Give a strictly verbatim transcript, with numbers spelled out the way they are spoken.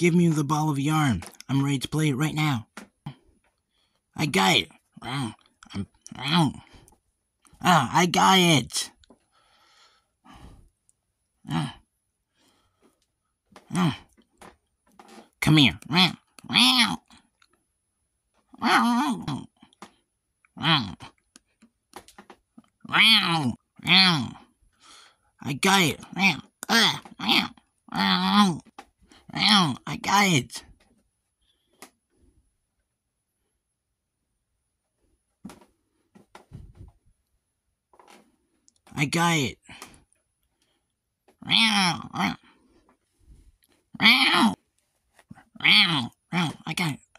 Give me the ball of yarn. I'm ready to play it right now. I got it. I'm, oh, I got it. Oh. Oh. Come here. I got it. I got it. I got it. I got it.